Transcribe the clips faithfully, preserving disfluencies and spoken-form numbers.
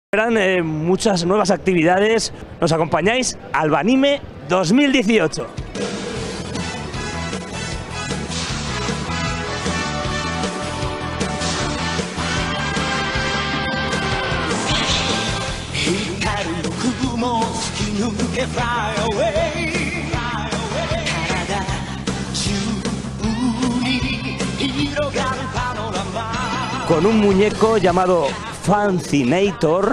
Verán eh, muchas nuevas actividades. ¿Nos acompañáis? Albanime dos mil dieciocho. Con un muñeco llamado Fancinator,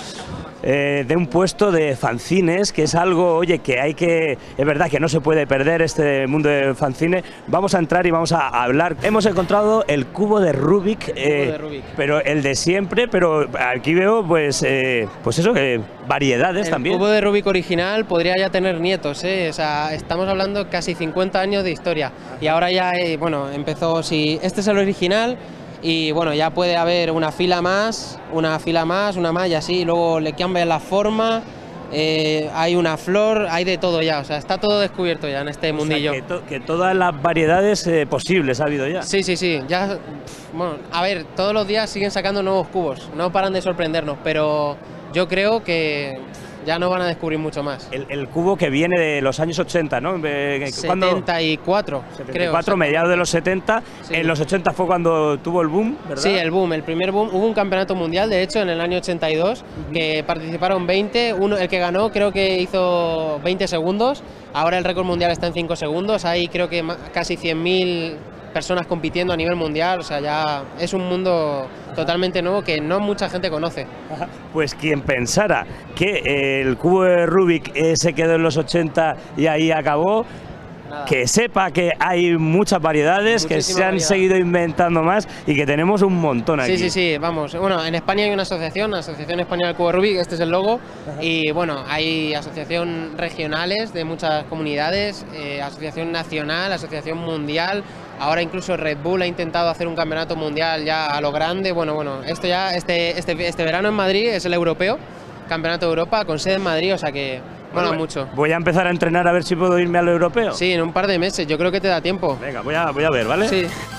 eh, de un puesto de fanzines, que es algo, oye, que hay que, es verdad que no se puede perder este mundo de fanzine. Vamos a entrar y vamos a hablar. Hemos encontrado el cubo de Rubik, eh, cubo de Rubik. pero el de siempre, pero aquí veo, pues, eh, pues eso, que variedades el también. El cubo de Rubik original podría ya tener nietos, ¿eh? O sea, estamos hablando casi cincuenta años de historia. Y ahora ya, eh, bueno, empezó, si este es el original. Y bueno, ya puede haber una fila más, una fila más, una más y así, luego le cambian la forma, eh, hay una flor, hay de todo ya, o sea, está todo descubierto ya en este mundillo. O sea, que, to que todas las variedades eh, posibles ha habido ya. Sí, sí, sí, ya, bueno, a ver, todos los días siguen sacando nuevos cubos, no paran de sorprendernos, pero yo creo que ya no van a descubrir mucho más. El, el cubo que viene de los años ochenta, ¿no? setenta y cuatro, creo. setenta y cuatro, mediados de los setenta, sí. En los ochenta fue cuando tuvo el boom, ¿verdad? Sí, el boom, el primer boom. Hubo un campeonato mundial, de hecho, en el año ochenta y dos, uh-huh. que participaron veinte, uno, el que ganó creo que hizo veinte segundos, ahora el récord mundial está en cinco segundos, hay creo que casi cien mil personas compitiendo a nivel mundial, o sea, ya es un mundo totalmente nuevo que no mucha gente conoce. Pues quien pensara que el cubo de Rubik eh, se quedó en los ochenta y ahí acabó, Nada. Que sepa que hay muchas variedades, Muchísima que se han variedad. seguido inventando más y que tenemos un montón aquí. Sí, sí, sí, vamos. Bueno, en España hay una asociación, la Asociación Española del Cubo de Rubik, este es el logo, Ajá. y bueno, hay asociación regionales de muchas comunidades, eh, asociación nacional, asociación mundial. Ahora incluso Red Bull ha intentado hacer un campeonato mundial ya a lo grande. Bueno, bueno, esto ya, este, este, este verano en Madrid es el europeo, campeonato de Europa, con sede en Madrid, o sea que bueno, bueno, mucho. Voy a empezar a entrenar a ver si puedo irme a lo europeo. Sí, en un par de meses, yo creo que te da tiempo. Venga, voy a, voy a ver, ¿vale? Sí.